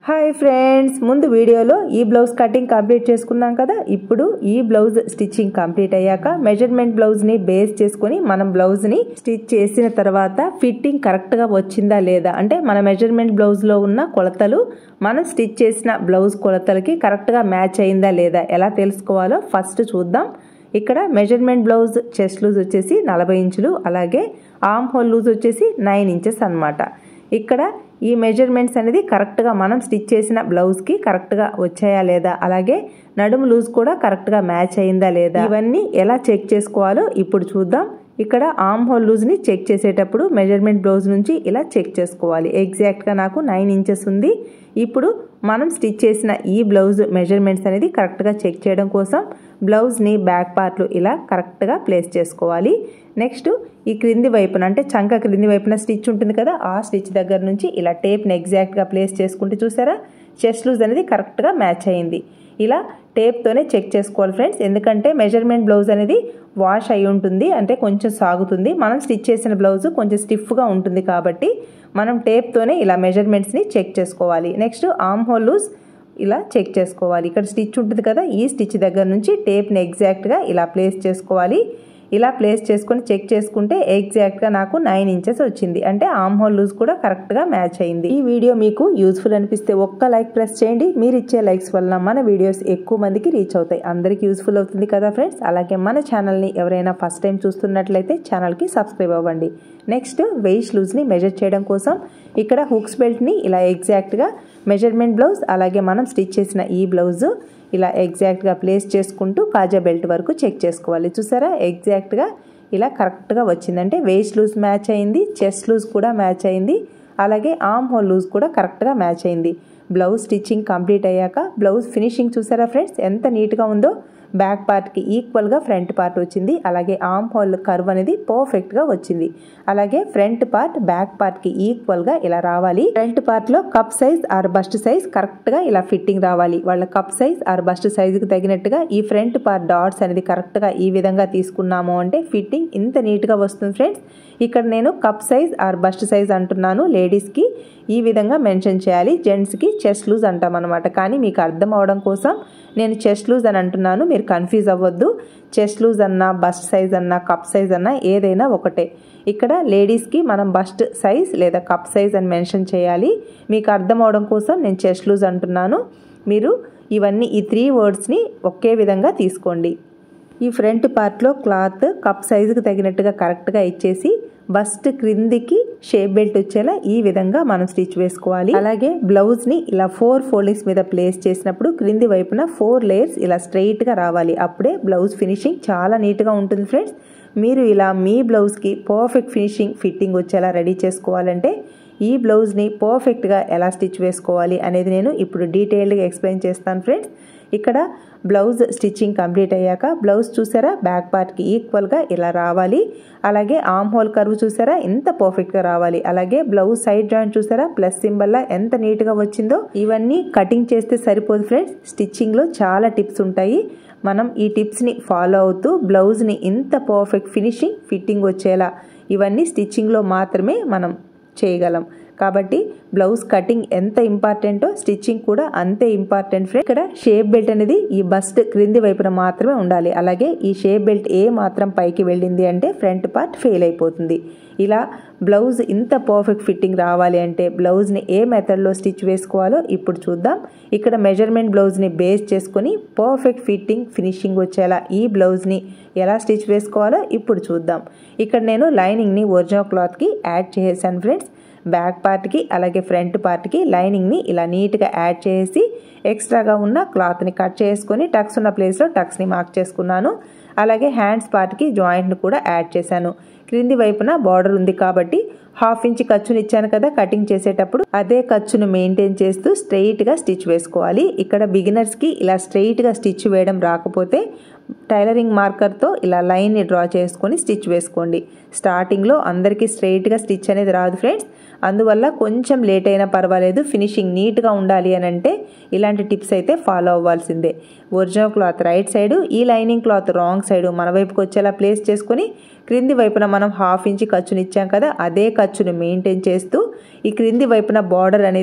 Hi friends, ముందు వీడియోలో ఈ బ్లౌజ్ కటింగ్ కంప్లీట్ చేసుకున్నాం కదా. ఇప్పుడు ఈ బ్లౌజ్ స్టిచ్చింగ్ కంప్లీట్ అయ్యాక మెజర్మెంట్ బ్లౌజ్ని బేస్ చేసుకుని మనం బ్లౌజ్ని స్టిచ్ చేసిన తర్వాత ఫిట్టింగ్ కరెక్ట్గా వచ్చిందా లేదా, అంటే మన మెజర్మెంట్ బ్లౌజ్లో ఉన్న కొలతలు మనం స్టిచ్ చేసిన బ్లౌజ్ కొలతలకి కరెక్ట్గా మ్యాచ్ అయిందా లేదా ఎలా తెలుసుకోవాలో ఫస్ట్ చూద్దాం. ఇక్కడ మెజర్మెంట్ బ్లౌజ్ చెస్ట్ లూజ్ వచ్చేసి 40 ఇంచులు, అలాగే ఆర్మ్ హోల్ లూజ్ వచ్చేసి 9 ఇంచెస్ అన్నమాట. ఇక్కడ ఈ మెజర్మెంట్స్ అనేది కరెక్ట్గా మనం స్టిచ్ చేసిన బ్లౌజ్కి కరెక్ట్గా వచ్చాయా లేదా, అలాగే నడుము లూజ్ కూడా కరెక్ట్గా మ్యాచ్ అయిందా లేదా, ఇవన్నీ ఎలా చెక్ చేసుకోవాలో ఇప్పుడు చూద్దాం. ఇక్కడ ఆర్మ్ హోల్ లూజ్ని చెక్ చేసేటప్పుడు మెజర్మెంట్ బ్లౌజ్ నుంచి ఇలా చెక్ చేసుకోవాలి. ఎగ్జాక్ట్గా నాకు 9 ఇంచెస్ ఉంది. ఇప్పుడు మనం స్టిచ్ చేసిన ఈ బ్లౌజ్ మెజర్మెంట్స్ అనేది కరెక్ట్గా చెక్ చేయడం కోసం బ్లౌజ్ని బ్యాక్ పార్ట్లు ఇలా కరెక్ట్గా ప్లేస్ చేసుకోవాలి. నెక్స్ట్ ఈ క్రింది వైపున అంటే చంక క్రింది వైపున స్టిచ్ ఉంటుంది కదా, ఆ స్టిచ్ దగ్గర నుంచి ఇలా టేప్ని ఎగ్జాక్ట్గా ప్లేస్ చేసుకుంటే చూసారా చెస్ట్ లూజ్ అనేది కరెక్ట్గా మ్యాచ్ అయింది. ఇలా టేప్తోనే చెక్ చేసుకోవాలి ఫ్రెండ్స్, ఎందుకంటే మెజర్మెంట్ బ్లౌజ్ అనేది వాష్ అయి ఉంటుంది, అంటే కొంచెం సాగుతుంది. మనం స్టిచ్ చేసిన బ్లౌజ్ కొంచెం స్టిఫ్గా ఉంటుంది కాబట్టి మనం టేప్తోనే ఇలా మెజర్మెంట్స్ని చెక్ చేసుకోవాలి. నెక్స్ట్ ఆర్మ్ హోల్ లూజ్ ఇలా చెక్ చేసుకోవాలి. ఇక్కడ స్టిచ్ ఉంటుంది కదా, ఈ స్టిచ్ దగ్గర నుంచి టేప్ని ఎగ్జాక్ట్గా ఇలా ప్లేస్ చేసుకోవాలి. ఇలా ప్లేస్ చేసుకొని చెక్ చేసుకుంటే ఎగ్జాక్ట్గా నాకు 9 ఇంచెస్ వచ్చింది, అంటే ఆర్మ్ హోల్ లూజ్ కూడా కరెక్ట్గా మ్యాచ్ అయింది. ఈ వీడియో మీకు యూస్ఫుల్ అనిపిస్తే ఒక్క లైక్ ప్రెస్ చేయండి. మీరు ఇచ్చే లైక్స్ వల్ల మన వీడియోస్ ఎక్కువ మందికి రీచ్ అవుతాయి, అందరికీ యూస్ఫుల్ అవుతుంది కదా ఫ్రెండ్స్. అలాగే మన ఛానల్ని ఎవరైనా ఫస్ట్ టైం చూస్తున్నట్లయితే ఛానల్కి సబ్స్క్రైబ్ అవ్వండి. నెక్స్ట్ వెయిస్ట్ లూజ్ని మెజర్ చేయడం కోసం ఇక్కడ హుక్స్ బెల్ట్ని ఇలా ఎగ్జాక్ట్గా మెజర్మెంట్ బ్లౌజ్ అలాగే మనం స్టిచ్ చేసిన ఈ బ్లౌజ్ ఇలా ఎగ్జాక్ట్గా ప్లేస్ చేసుకుంటూ కాజా బెల్ట్ వరకు చెక్ చేసుకోవాలి. చూసారా ఎగ్జాక్ట్గా ఇలా కరెక్ట్గా వచ్చిందంటే వేస్ట్ లూజ్ మ్యాచ్ అయింది, చెస్ట్ లూజ్ కూడా మ్యాచ్ అయింది, అలాగే ఆర్మ్ హోల్ లూజ్ కూడా కరెక్ట్గా మ్యాచ్ అయింది. బ్లౌజ్ స్టిచ్చింగ్ కంప్లీట్ అయ్యాక బ్లౌజ్ ఫినిషింగ్ చూసారా ఫ్రెండ్స్ ఎంత నీట్గా ఉందో. బ్యాక్ పార్ట్కి ఈక్వల్గా ఫ్రంట్ పార్ట్ వచ్చింది, అలాగే ఆర్మ్ హోల్ కర్వ్ అనేది పర్ఫెక్ట్గా వచ్చింది. అలాగే ఫ్రంట్ పార్ట్ బ్యాక్ పార్ట్కి ఈక్వల్గా ఇలా రావాలి. ఫ్రంట్ పార్ట్లో cup size or bust size కరెక్ట్గా ఇలా ఫిట్టింగ్ రావాలి. వాళ్ళ కప్ సైజ్ ఆర్ బస్ట్ సైజుకి తగినట్టుగా ఈ ఫ్రంట్ పార్ట్ డాట్స్ అనేది కరెక్ట్గా ఈ విధంగా తీసుకున్నాము అంటే ఫిట్టింగ్ ఇంత నీట్గా వస్తుంది ఫ్రెండ్స్. ఇక్కడ నేను cup size or bust size అంటున్నాను, లేడీస్కి ఈ విధంగా మెన్షన్ చేయాలి, జెంట్స్కి చెస్ట్ లూజ్ అంటాం అనమాట. కానీ మీకు అర్థం అవడం కోసం నేను చెస్ట్ లూజ్ అని అంటున్నాను, మీరు కన్ఫ్యూజ్ అవ్వద్దు. చెస్ట్ లూజ్ అన్నా బస్ట్ సైజ్ అన్నా కప్ సైజ్ అన్నా ఏదైనా ఒకటే. ఇక్కడ లేడీస్కి మనం బస్ట్ సైజ్ లేదా కప్ సైజ్ అని మెన్షన్ చేయాలి. మీకు అర్థం అవడం కోసం నేను చెస్ట్ లూజ్ అంటున్నాను. మీరు ఇవన్నీ ఈ 3 వర్డ్స్ని ఒకే విధంగా తీసుకోండి. ఈ ఫ్రంట్ పార్ట్లో క్లాత్ కప్ సైజుకి తగినట్టుగా కరెక్ట్గా ఇచ్చేసి బస్ట్ క్రిందికి షేప్ బెల్ట్ వచ్చేలా ఈ విధంగా మనం స్టిచ్ వేసుకోవాలి. అలాగే బ్లౌజ్ని ఇలా 4 ఫోల్డింగ్స్ మీద ప్లేస్ చేసినప్పుడు క్రింది వైపున 4 లేయర్స్ ఇలా స్ట్రైట్గా రావాలి. అప్పుడే బ్లౌజ్ ఫినిషింగ్ చాలా నీట్గా ఉంటుంది ఫ్రెండ్స్. మీరు ఇలా మీ బ్లౌజ్కి పర్ఫెక్ట్ ఫిట్టింగ్ వచ్చేలా రెడీ చేసుకోవాలంటే ఈ బ్లౌజ్ని పర్ఫెక్ట్గా ఎలా స్టిచ్ వేసుకోవాలి అనేది నేను ఇప్పుడు డీటెయిల్డ్గా ఎక్స్ప్లెయిన్ చేస్తాను ఫ్రెండ్స్. ఇక్కడ బ్లౌజ్ స్టిచ్చింగ్ కంప్లీట్ అయ్యాక బ్లౌజ్ చూసారా బ్యాక్ పార్ట్కి ఈక్వల్గా ఇలా రావాలి. అలాగే ఆర్మ్ హోల్ కర్వ్ చూసారా ఎంత పర్ఫెక్ట్గా రావాలి. అలాగే బ్లౌజ్ సైడ్ జాయింట్ చూసారా ప్లస్ సింబల్లా ఎంత నీట్గా వచ్చిందో. ఇవన్నీ కటింగ్ చేస్తే సరిపోదు ఫ్రెండ్స్, స్టిచ్చింగ్లో చాలా టిప్స్ ఉంటాయి. మనం ఈ టిప్స్ని ఫాలో అవుతూ బ్లౌజ్ని ఇంత పర్ఫెక్ట్ ఫిట్టింగ్ వచ్చేలా ఇవన్నీ స్టిచ్చింగ్లో మాత్రమే మనం చేయగలం. కాబట్టి బ్లౌజ్ కటింగ్ ఎంత ఇంపార్టెంటో స్టిచ్చింగ్ కూడా అంతే ఇంపార్టెంట్ ఫ్రెండ్. ఇక్కడ షేప్ బెల్ట్ అనేది ఈ బస్ట్ క్రింది వైపున మాత్రమే ఉండాలి. అలాగే ఈ షేప్ బెల్ట్ ఏ మాత్రం పైకి వెళ్ళింది అంటే ఫ్రంట్ పార్ట్ ఫెయిల్ అయిపోతుంది. ఇలా బ్లౌజ్ ఇంత పర్ఫెక్ట్ ఫిట్టింగ్ రావాలి అంటే బ్లౌజ్ని ఏ మెథడ్లో స్టిచ్ వేసుకోవాలో ఇప్పుడు చూద్దాం. ఇక్కడ మెజర్మెంట్ బ్లౌజ్ని బేస్ చేసుకొని పర్ఫెక్ట్ ఫినిషింగ్ వచ్చేలా ఈ బ్లౌజ్ని ఎలా స్టిచ్ వేసుకోవాలో ఇప్పుడు చూద్దాం. ఇక్కడ నేను లైనింగ్ని ఒరిజినల్ క్లాత్కి యాడ్ చేసేసాను ఫ్రెండ్స్. బ్యాక్ పార్ట్కి అలాగే ఫ్రంట్ పార్ట్కి లైనింగ్ని ఇలా నీట్గా యాడ్ చేసి ఎక్స్ట్రాగా ఉన్న క్లాత్ని కట్ చేసుకొని టక్స్ ఉన్న ప్లేస్లో టక్స్ని మార్క్ చేసుకున్నాను. అలాగే హ్యాండ్స్ పార్ట్కి జాయింట్ని కూడా యాడ్ చేశాను. క్రింది వైపున బార్డర్ ఉంది కాబట్టి 1/2 ఇంచ్ ఖర్చుని ఇచ్చాను కదా కటింగ్ చేసేటప్పుడు, అదే ఖర్చును మెయింటైన్ చేస్తూ స్ట్రెయిట్గా స్టిచ్ వేసుకోవాలి. ఇక్కడ బిగినర్స్కి ఇలా స్ట్రెయిట్గా స్టిచ్ వేయడం రాకపోతే టైలరింగ్ మార్కర్తో ఇలా లైన్ని డ్రా చేసుకొని స్టిచ్ వేసుకోండి. స్టార్టింగ్లో అందరికీ స్ట్రెయిట్గా స్టిచ్ అనేది రాదు ఫ్రెండ్స్, అందువల్ల కొంచెం లేట్ అయినా పర్వాలేదు, ఫినిషింగ్ నీట్గా ఉండాలి అని అంటే ఇలాంటి టిప్స్ అయితే ఫాలో అవ్వాల్సిందే. ఒరిజినల్ క్లాత్ రైట్ సైడు, ఈ లైనింగ్ క్లాత్ రాంగ్ సైడు మన వైపుకి వచ్చేలా ప్లేస్ చేసుకొని క్రింది వైపున మనం 1/2 ఇంచ్ ఖర్చుని ఇచ్చాం కదా, అదే ఖర్చును మెయింటైన్ చేస్తూ ఈ క్రింది వైపున బార్డర్ అనేది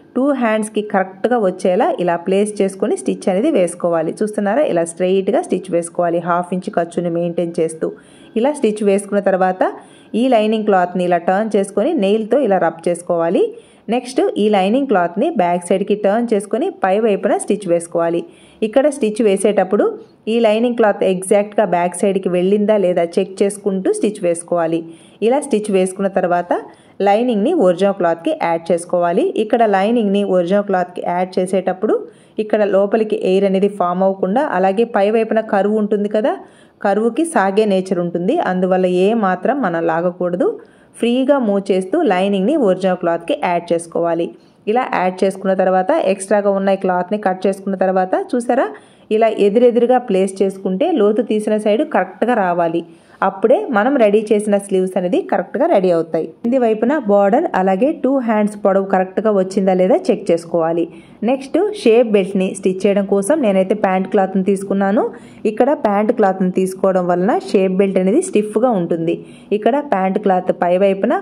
2 హ్యాండ్స్కి కరెక్ట్గా వచ్చేలా ఇలా ప్లేస్ చేసుకొని స్టిచ్ అనేది వేసుకోవాలి. చూస్తున్నారా, ఇలా స్ట్రైట్గా స్టిచ్ వేసుకోవాలి. 1/2 ఇంచ్ ఖర్చుని మెయింటైన్ చేస్తూ ఇలా స్టిచ్ వేసుకున్న తర్వాత ఈ లైనింగ్ క్లాత్ని ఇలా టర్న్ చేసుకొని నెయిల్తో ఇలా రబ్ చేసుకోవాలి. నెక్స్ట్ ఈ లైనింగ్ క్లాత్ని బ్యాక్ సైడ్కి టర్న్ చేసుకొని పై వైపున స్టిచ్ వేసుకోవాలి. ఇక్కడ స్టిచ్ వేసేటప్పుడు ఈ లైనింగ్ క్లాత్ ఎగ్జాక్ట్గా బ్యాక్ సైడ్కి వెళ్ళిందా లేదా చెక్ చేసుకుంటూ స్టిచ్ వేసుకోవాలి. ఇలా స్టిచ్ వేసుకున్న తర్వాత లైనింగ్ని ఒరిజినల్ క్లాత్కి యాడ్ చేసుకోవాలి. ఇక్కడ లైనింగ్ని ఒరిజినల్ క్లాత్కి యాడ్ చేసేటప్పుడు ఇక్కడ లోపలికి ఎయిర్ అనేది ఫామ్ అవ్వకుండా, అలాగే పై వైపున కర్వ్ ఉంటుంది కదా, కర్వ్కి సాగే నేచర్ ఉంటుంది. అందువల్ల ఏ మాత్రం మనం లాగకూడదు. ఫ్రీగా మూవ్ చేస్తూ లైనింగ్ని ఒరిజినల్ క్లాత్కి యాడ్ చేసుకోవాలి. ఇలా యాడ్ చేసుకున్న తర్వాత ఎక్స్ట్రాగా ఉన్న క్లాత్ని కట్ చేసుకున్న తర్వాత చూసారా, ఇలా ఎదురెదురుగా ప్లేస్ చేసుకుంటే లోతు తీసిన సైడ్ కరెక్ట్గా రావాలి. అప్పుడే మనం రెడీ చేసిన స్లీవ్స్ అనేది కరెక్ట్గా రెడీ అవుతాయి. కింది వైపున బార్డర్ అలాగే 2 హ్యాండ్స్ పొడవు కరెక్ట్గా వచ్చిందా లేదా చెక్ చేసుకోవాలి. నెక్స్ట్ షేప్ బెల్ట్ని స్టిచ్ చేయడం కోసం నేనైతే ప్యాంట్ క్లాత్ని తీసుకున్నాను. ఇక్కడ ప్యాంట్ క్లాత్ని తీసుకోవడం వలన షేప్ బెల్ట్ అనేది స్టిఫ్గా ఉంటుంది. ఇక్కడ ప్యాంట్ క్లాత్ పై వైపున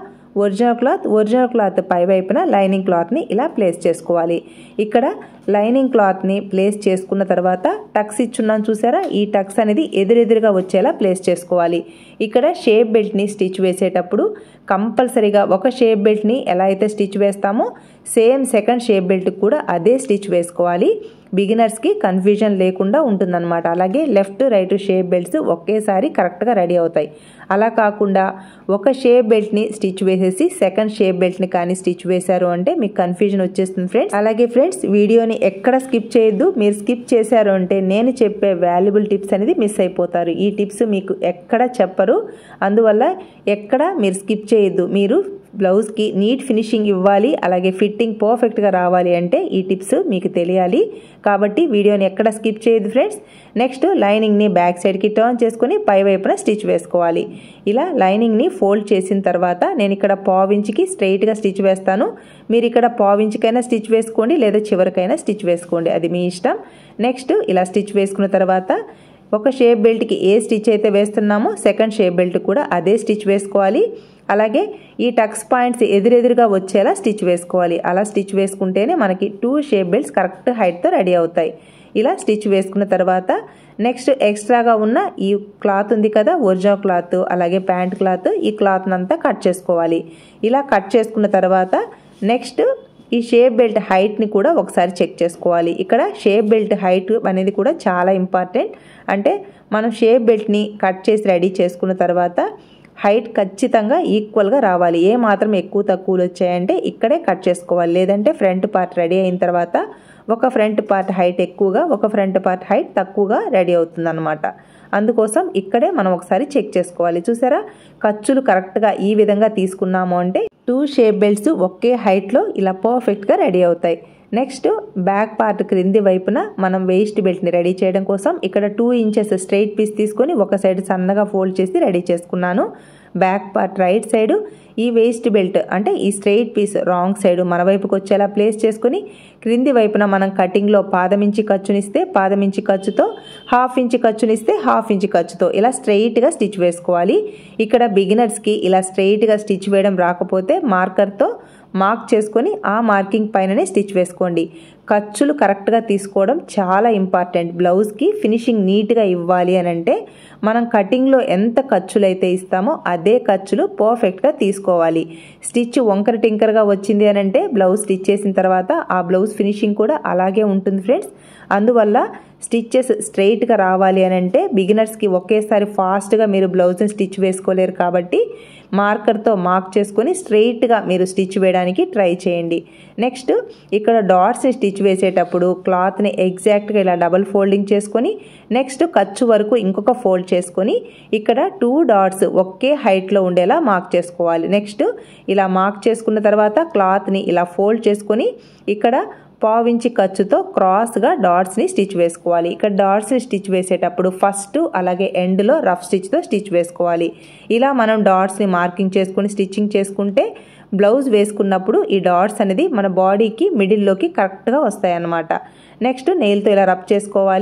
ఒరిజినల్ క్లాత్ పై వైపున లైనింగ్ క్లాత్ని ఇలా ప్లేస్ చేసుకోవాలి. ఇక్కడ లైనింగ్ క్లాత్ని ప్లేస్ చేసుకున్న తర్వాత టక్స్ ఇచ్చున్నాను చూసారా, ఈ టక్స్ అనేది ఎదురెదురుగా వచ్చేలా ప్లేస్ చేసుకోవాలి. ఇక్కడ షేప్ బెల్ట్ని స్టిచ్ వేసేటప్పుడు కంపల్సరీగా ఒక షేప్ బెల్ట్ని ఎలా అయితే స్టిచ్ వేస్తామో సేమ్ సెకండ్ షేప్ బెల్ట్ కూడా అదే స్టిచ్ వేసుకోవాలి. బిగినర్స్కి కన్ఫ్యూజన్ లేకుండా ఉంటుందన్నమాట. అలాగే లెఫ్ట్ రైట్ షేప్ బెల్ట్స్ ఒకేసారి కరెక్ట్గా రెడీ అవుతాయి. అలా కాకుండా ఒక షేప్ బెల్ట్ని స్టిచ్ వేసేసి సెకండ్ షేప్ బెల్ట్ని కానీ స్టిచ్ వేశారు అంటే మీకు కన్ఫ్యూజన్ వచ్చేస్తుంది ఫ్రెండ్స్. అలాగే ఫ్రెండ్స్, వీడియోని ఎక్కడ స్కిప్ చేయొద్దు. మీరు స్కిప్ చేశారు అంటే నేను చెప్పే వాల్యుబుల్ టిప్స్ అనేది మిస్ అయిపోతారు. ఈ టిప్స్ మీకు ఎక్కడ చెప్పరు, అందువల్ల ఎక్కడ మీరు స్కిప్ చేయొద్దు. మీరు బ్లౌజ్కి నీట్ ఫినిషింగ్ ఇవ్వాలి, అలాగే ఫిట్టింగ్ పర్ఫెక్ట్గా రావాలి అంటే ఈ టిప్స్ మీకు తెలియాలి. కాబట్టి వీడియోని ఎక్కడ స్కిప్ చేయొద్దు ఫ్రెండ్స్. నెక్స్ట్ లైనింగ్ని బ్యాక్ సైడ్కి టర్న్ చేసుకొని పై వైపున స్టిచ్ వేసుకోవాలి. ఇలా లైనింగ్ని ఫోల్డ్ చేసిన తర్వాత నేను ఇక్కడ 1/2 ఇంచ్కి స్ట్రైట్గా స్టిచ్ వేస్తాను. మీరు ఇక్కడ 1/2 ఇంచ్కైనా స్టిచ్ వేసుకోండి, లేదా చివరికైనా స్టిచ్ వేసుకోండి, అది మీ ఇష్టం. నెక్స్ట్ ఇలా స్టిచ్ వేసుకున్న తర్వాత ఒక షేప్ బెల్ట్కి ఏ స్టిచ్ అయితే వేస్తున్నామో సెకండ్ షేప్ బెల్ట్ కూడా అదే స్టిచ్ వేసుకోవాలి. అలాగే ఈ టక్స్ పాయింట్స్ ఎదురెదురుగా వచ్చేలా స్టిచ్ వేసుకోవాలి. అలా స్టిచ్ వేసుకుంటేనే మనకి 2 షేప్ బెల్ట్స్ కరెక్ట్ హైట్తో రెడీ అవుతాయి. ఇలా స్టిచ్ వేసుకున్న తర్వాత నెక్స్ట్ ఎక్స్ట్రాగా ఉన్న ఈ క్లాత్ ఉంది కదా, ఒరిజినల్ క్లాత్ అలాగే ప్యాంట్ క్లాత్, ఈ క్లాత్ని అంతా కట్ చేసుకోవాలి. ఇలా కట్ చేసుకున్న తర్వాత నెక్స్ట్ ఈ షేప్ బెల్ట్ హైట్ని కూడా ఒకసారి చెక్ చేసుకోవాలి. ఇక్కడ షేప్ బెల్ట్ హైట్ అనేది కూడా చాలా ఇంపార్టెంట్. అంటే మనం షేప్ బెల్ట్ని కట్ చేసి రెడీ చేసుకున్న తర్వాత హైట్ ఖచ్చితంగా ఈక్వల్గా రావాలి. ఏ మాత్రం ఎక్కువ తక్కువలు వచ్చాయంటే ఇక్కడే కట్ చేసుకోవాలి. లేదంటే ఫ్రంట్ పార్ట్ రెడీ అయిన తర్వాత ఒక ఫ్రంట్ పార్ట్ హైట్ ఎక్కువగా, ఒక ఫ్రంట్ పార్ట్ హైట్ తక్కువగా రెడీ అవుతుంది అన్నమాట. అందుకోసం ఇక్కడే మనం ఒకసారి చెక్ చేసుకోవాలి. చూసారా, ఖర్చులు కరెక్ట్గా ఈ విధంగా తీసుకున్నాము అంటే 2 షేప్ బెల్ట్స్ ఒకే హైట్లో ఇలా పర్ఫెక్ట్గా రెడీ అవుతాయి. నెక్స్ట్ బ్యాక్ పార్ట్ క్రింది వైపున మనం వేస్ట్ బెల్ట్ని రెడీ చేయడం కోసం ఇక్కడ 2 ఇంచెస్ స్ట్రైట్ పీస్ తీసుకొని ఒక సైడ్ సన్నగా ఫోల్డ్ చేసి రెడీ చేసుకున్నాను. బ్యాక్ పార్ట్ రైట్ సైడ్, ఈ వేస్ట్ బెల్ట్ అంటే ఈ స్ట్రైట్ పీస్ రాంగ్ సైడ్ మన వైపుకి వచ్చేలా ప్లేస్ చేసుకుని క్రింది వైపున మనం కటింగ్లో పాదమించి ఖర్చునిస్తే పాదమించి ఖర్చుతో, 1/2 ఇంచ్ ఖర్చునిస్తే 1/2 ఇంచ్ ఖర్చుతో ఇలా స్ట్రైట్గా స్టిచ్ వేసుకోవాలి. ఇక్కడ బిగినర్స్కి ఇలా స్ట్రైట్గా స్టిచ్ వేయడం రాకపోతే మార్కర్తో మార్క్ చేసుకొని ఆ మార్కింగ్ పైననే స్టిచ్ వేసుకోండి. ఖర్చులు కరెక్ట్గా తీసుకోవడం చాలా ఇంపార్టెంట్. బ్లౌజ్కి ఫినిషింగ్ నీట్గా ఇవ్వాలి అని అంటే మనం కటింగ్లో ఎంత ఖర్చులు అయితే ఇస్తామో అదే ఖర్చులు పర్ఫెక్ట్గా తీసుకోవాలి. స్టిచ్ వంకర టింకర్గా వచ్చింది అని అంటే బ్లౌజ్ స్టిచ్ చేసిన తర్వాత ఆ బ్లౌజ్ ఫినిషింగ్ కూడా అలాగే ఉంటుంది ఫ్రెండ్స్. అందువల్ల స్టిచ్చెస్ స్ట్రైట్గా రావాలి అని అంటే బిగినర్స్కి ఒకేసారి ఫాస్ట్గా మీరు బ్లౌజ్ని స్టిచ్ వేసుకోలేరు. కాబట్టి మార్కర్తో మార్క్ చేసుకొని స్ట్రైట్గా మీరు స్టిచ్ వేయడానికి ట్రై చేయండి. నెక్స్ట్ ఇక్కడ డాట్స్ని స్టిచ్ వేసేటప్పుడు క్లాత్ని ఎగ్జాక్ట్గా ఇలా డబల్ ఫోల్డింగ్ చేసుకొని నెక్స్ట్ ఖర్చు వరకు ఇంకొక ఫోల్డ్ చేసుకొని ఇక్కడ 2 డాట్స్ ఒకే హైట్లో ఉండేలా మార్క్ చేసుకోవాలి. నెక్స్ట్ ఇలా మార్క్ చేసుకున్న తర్వాత క్లాత్ని ఇలా ఫోల్డ్ చేసుకొని ఇక్కడ 1/2 ఇంచ్ ఖర్చుతో క్రాస్గా డాట్స్ని స్టిచ్ వేసుకోవాలి. ఇక్కడ డాట్స్ని స్టిచ్ వేసేటప్పుడు ఫస్ట్ అలాగే ఎండ్లో రఫ్ స్టిచ్తో స్టిచ్ వేసుకోవాలి. ఇలా మనం డాట్స్ని మార్కింగ్ చేసుకుని స్టిచ్చింగ్ చేసుకుంటే బ్లౌజ్ వేసుకున్నప్పుడు ఈ డాట్స్ అనేది మన బాడీకి మిడిల్లోకి కరెక్ట్గా వస్తాయి అన్నమాట. నెక్స్ట్ నెయిల్తో ఇలా రబ్ చేసుకోవాలి.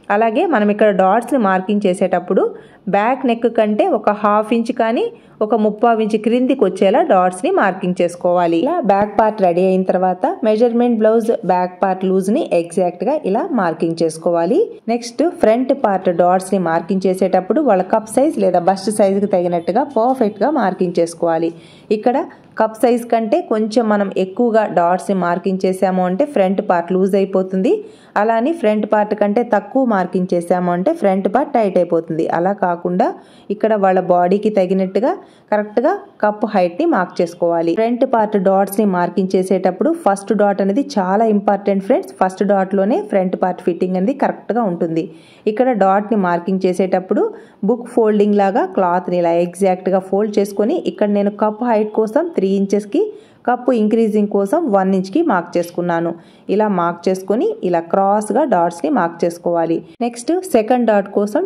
అలాగే మనం ఇక్కడ డాట్స్ని మార్కింగ్ చేసేటప్పుడు బ్యాక్ నెక్ కంటే ఒక 1/2 ఇంచ్ కానీ ఒక 3/4 ఇంచ్ క్రిందికి వచ్చేలా డాట్స్ని మార్కింగ్ చేసుకోవాలి. ఇలా బ్యాక్ పార్ట్ రెడీ అయిన తర్వాత మెజర్మెంట్ బ్లౌజ్ బ్యాక్ పార్ట్ లూజ్ని ఎగ్జాక్ట్గా ఇలా మార్కింగ్ చేసుకోవాలి. నెక్స్ట్ ఫ్రంట్ పార్ట్ డాట్స్ని మార్కింగ్ చేసేటప్పుడు వాళ్ళ కప్ సైజ్ లేదా బస్ట్ సైజ్కి తగినట్టుగా పర్ఫెక్ట్గా మార్కింగ్ చేసుకోవాలి. ఇక్కడ కప్ సైజ్ కంటే కొంచెం మనం ఎక్కువగా డాట్స్ని మార్కింగ్ చేసాము అంటే ఫ్రంట్ పార్ట్ లూజ్ అయిపోతుంది. అలానే ఫ్రంట్ పార్ట్ కంటే తక్కువ మార్కింగ్ చేసాము అంటే ఫ్రంట్ పార్ట్ టైట్ అయిపోతుంది. అలా కాకుండా ఇక్కడ వాళ్ళ బాడీకి తగినట్టుగా కరెక్ట్గా కప్ హైట్ని మార్క్ చేసుకోవాలి. ఫ్రంట్ పార్ట్ డాట్స్ని మార్కింగ్ చేసేటప్పుడు ఫస్ట్ డాట్ అనేది చాలా ఇంపార్టెంట్ ఫ్రెండ్స్. ఫస్ట్ డాట్లోనే ఫ్రంట్ పార్ట్ ఫిట్టింగ్ అనేది కరెక్ట్గా ఉంటుంది. ఇక్కడ డాట్ని మార్కింగ్ చేసేటప్పుడు బుక్ ఫోల్డింగ్ లాగా క్లాత్ని ఇలా ఎగ్జాక్ట్గా ఫోల్డ్ చేసుకొని ఇక్కడ నేను కప్ హైట్ కోసం 3 ఇంచెస్కి కప్పు ఇంక్రీజింగ్ కోసం 1 ఇంచ్కి మార్క్ చేసుకున్నాను. ఇలా మార్క్ చేసుకొని ఇలా క్రాస్గా డాట్స్ని మార్క్ చేసుకోవాలి. నెక్స్ట్ సెకండ్ డాట్ కోసం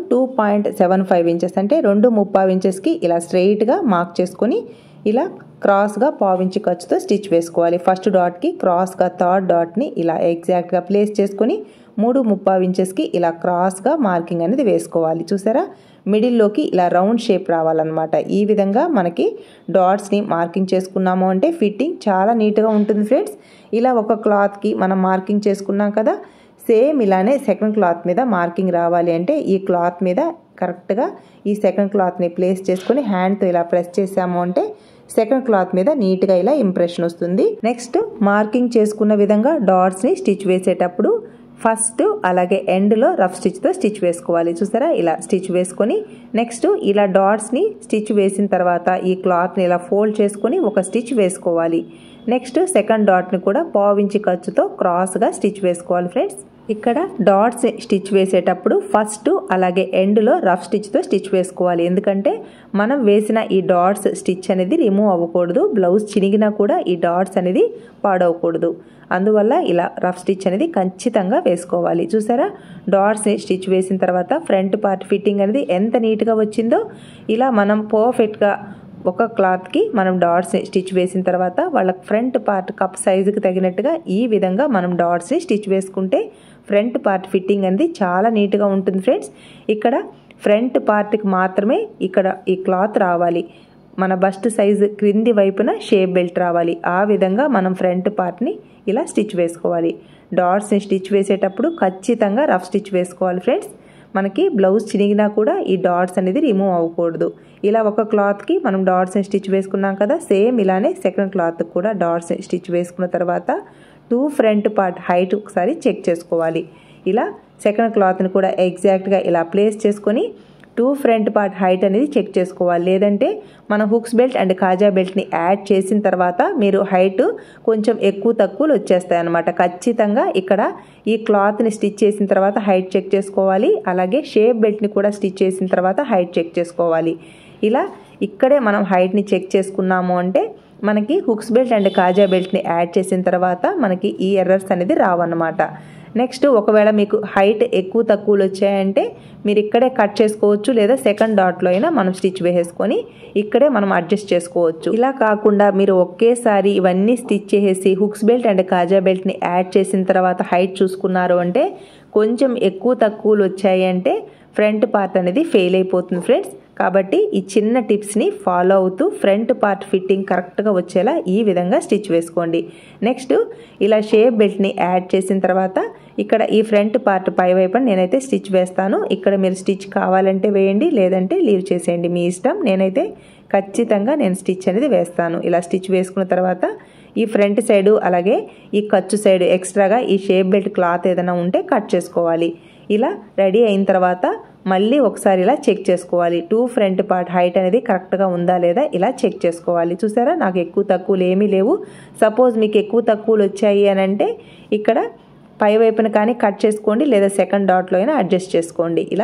2.75 ఇంచెస్ అంటే 2.75 ఇంచెస్కి ఇలా స్ట్రెయిట్గా మార్క్ చేసుకొని ఇలా క్రాస్గా 1/4 ఇంచ్ ఖర్చుతో స్టిచ్ వేసుకోవాలి. ఫస్ట్ డాట్కి క్రాస్గా థర్డ్ డాట్ని ఇలా ఎగ్జాక్ట్గా ప్లేస్ చేసుకొని 3.75 ఇంచెస్కి ఇలా క్రాస్గా మార్కింగ్ అనేది వేసుకోవాలి. చూసారా, మిడిల్లోకి ఇలా రౌండ్ షేప్ రావాలన్నమాట. ఈ విధంగా మనకి డాట్స్ని మార్కింగ్ చేసుకున్నాము అంటే ఫిట్టింగ్ చాలా నీట్గా ఉంటుంది ఫ్రెండ్స్. ఇలా ఒక క్లాత్కి మనం మార్కింగ్ చేసుకున్నాం కదా, సేమ్ ఇలానే సెకండ్ క్లాత్ మీద మార్కింగ్ రావాలి అంటే ఈ క్లాత్ మీద కరెక్ట్గా ఈ సెకండ్ క్లాత్ని ప్లేస్ చేసుకొని హ్యాండ్తో ఇలా ప్రెస్ చేసాము అంటే సెకండ్ క్లాత్ మీద నీట్గా ఇలా ఇంప్రెషన్ వస్తుంది. నెక్స్ట్ మార్కింగ్ చేసుకున్న విధంగా డాట్స్ని స్టిచ్ వేసేటప్పుడు ఫస్ట్ అలాగే ఎండ్లో రఫ్ స్టిచ్తో స్టిచ్ వేసుకోవాలి. చూసారా, ఇలా స్టిచ్ వేసుకొని నెక్స్ట్ ఇలా డాట్స్ని స్టిచ్ వేసిన తర్వాత ఈ క్లాత్ని ఇలా ఫోల్డ్ చేసుకొని ఒక స్టిచ్ వేసుకోవాలి. నెక్స్ట్ సెకండ్ డాట్ని కూడా 1/4 ఇంచ్ ఖర్చుతో క్రాస్గా స్టిచ్ వేసుకోవాలి ఫ్రెండ్స్. ఇక్కడ డాట్స్ స్టిచ్ వేసేటప్పుడు ఫస్ట్ అలాగే ఎండ్లో రఫ్ స్టిచ్తో స్టిచ్ వేసుకోవాలి. ఎందుకంటే మనం వేసిన ఈ డాట్స్ స్టిచ్ అనేది రిమూవ్ అవ్వకూడదు. బ్లౌజ్ చినిగినా కూడా ఈ డాట్స్ అనేది పాడవకూడదు. అందువల్ల ఇలా రఫ్ స్టిచ్ అనేది ఖచ్చితంగా వేసుకోవాలి. చూసారా, డాట్స్ని స్టిచ్ వేసిన తర్వాత ఫ్రంట్ పార్ట్ ఫిట్టింగ్ అనేది ఎంత నీట్గా వచ్చిందో ఇలా మనం పర్ఫెక్ట్గా ఒక క్లాత్కి మనం డాట్స్ని స్టిచ్ వేసిన తర్వాత వాళ్ళ ఫ్రంట్ పార్ట్ కప్ సైజుకి తగినట్టుగా ఈ విధంగా మనం డాట్స్ని స్టిచ్ వేసుకుంటే ఫ్రంట్ పార్ట్ ఫిట్టింగ్ అనేది చాలా నీట్గా ఉంటుంది ఫ్రెండ్స్. ఇక్కడ ఫ్రంట్ పార్ట్కి మాత్రమే ఇక్కడ ఈ క్లాత్ రావాలి. మన బస్ట్ సైజు క్రింది వైపున షేప్ బెల్ట్ రావాలి. ఆ విధంగా మనం ఫ్రంట్ పార్ట్ని ఇలా స్టిచ్ వేసుకోవాలి. డాట్స్ని స్టిచ్ వేసేటప్పుడు ఖచ్చితంగా రఫ్ స్టిచ్ వేసుకోవాలి ఫ్రెండ్స్. మనకి బ్లౌజ్ చినిగినా కూడా ఈ డాట్స్ అనేది రిమూవ్ అవ్వకూడదు. ఇలా ఒక క్లాత్కి మనం డాట్స్ని స్టిచ్ వేసుకున్నాం కదా, సేమ్ ఇలానే సెకండ్ క్లాత్కి కూడా డాట్స్ని స్టిచ్ వేసుకున్న తర్వాత 2 ఫ్రంట్ పార్ట్ హైట్ ఒకసారి చెక్ చేసుకోవాలి. ఇలా సెకండ్ క్లాత్ని కూడా ఎగ్జాక్ట్గా ఇలా ప్లేస్ చేసుకొని 2 ఫ్రంట్ పార్ట్ హైట్ అనేది చెక్ చేసుకోవాలి. లేదంటే మనం హుక్స్ బెల్ట్ అండ్ కాజా బెల్ట్ని యాడ్ చేసిన తర్వాత మీరు హైట్ కొంచెం ఎక్కువ తక్కువలు వచ్చేస్తాయి అన్నమాట. ఖచ్చితంగా ఇక్కడ ఈ క్లాత్ని స్టిచ్ చేసిన తర్వాత హైట్ చెక్ చేసుకోవాలి. అలాగే షేప్ బెల్ట్ని కూడా స్టిచ్ చేసిన తర్వాత హైట్ చెక్ చేసుకోవాలి. ఇలా ఇక్కడే మనం హైట్ని చెక్ చేసుకున్నాము అంటే మనకి హుక్స్ బెల్ట్ అండ్ కాజా బెల్ట్ని యాడ్ చేసిన తర్వాత మనకి ఈ ఎర్రర్స్ అనేది రావన్నమాట. నెక్స్ట్ ఒకవేళ మీకు హైట్ ఎక్కువ తక్కువలు వచ్చాయంటే మీరు ఇక్కడే కట్ చేసుకోవచ్చు, లేదా సెకండ్ డాట్లో అయినా మనం స్టిచ్ వేసేసుకొని ఇక్కడే మనం అడ్జస్ట్ చేసుకోవచ్చు. ఇలా కాకుండా మీరు ఒకేసారి ఇవన్నీ స్టిచ్ చేసేసి హుక్స్ బెల్ట్ అండ్ కాజా బెల్ట్ని యాడ్ చేసిన తర్వాత హైట్ చూసుకున్నారు అంటే కొంచెం ఎక్కువ తక్కువలు వచ్చాయి అంటే ఫ్రంట్ పార్ట్ అనేది ఫెయిల్ అయిపోతుంది ఫ్రెండ్స్. కాబట్టి ఈ చిన్న టిప్స్ని ఫాలో అవుతూ ఫ్రంట్ పార్ట్ ఫిట్టింగ్ కరెక్ట్గా వచ్చేలా ఈ విధంగా స్టిచ్ వేసుకోండి. నెక్స్ట్ ఇలా షేప్ బెల్ట్ని యాడ్ చేసిన తర్వాత ఇక్కడ ఈ ఫ్రంట్ పార్ట్ పై వైపున నేనైతే స్టిచ్ వేస్తాను. ఇక్కడ మీరు స్టిచ్ కావాలంటే వేయండి, లేదంటే లీవ్ చేసేయండి, మీ ఇష్టం. నేనైతే ఖచ్చితంగా స్టిచ్ అనేది వేస్తాను. ఇలా స్టిచ్ వేసుకున్న తర్వాత ఈ ఫ్రంట్ సైడు అలాగే ఈ ఖర్చు సైడ్ ఎక్స్ట్రాగా ఈ షేప్ బెల్ట్ క్లాత్ ఏదైనా ఉంటే కట్ చేసుకోవాలి. ఇలా రెడీ అయిన తర్వాత మళ్ళీ ఒకసారి ఇలా చెక్ చేసుకోవాలి. 2 ఫ్రంట్ పార్ట్ హైట్ అనేది కరెక్ట్గా ఉందా లేదా ఇలా చెక్ చేసుకోవాలి. చూసారా, నాకు ఎక్కువ తక్కువలు ఏమీ లేవు. సపోజ్ మీకు ఎక్కువ తక్కువలు వచ్చాయి అని అంటే ఇక్కడ పై వైపున కానీ కట్ చేసుకోండి, లేదా సెకండ్ డాట్లో అయినా అడ్జస్ట్ చేసుకోండి. ఇలా